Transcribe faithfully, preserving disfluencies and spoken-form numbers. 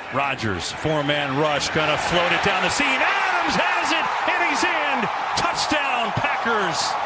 Rodgers, four-man rush, gonna float it down the seam. Adams has it, and he's in. Touchdown, Packers.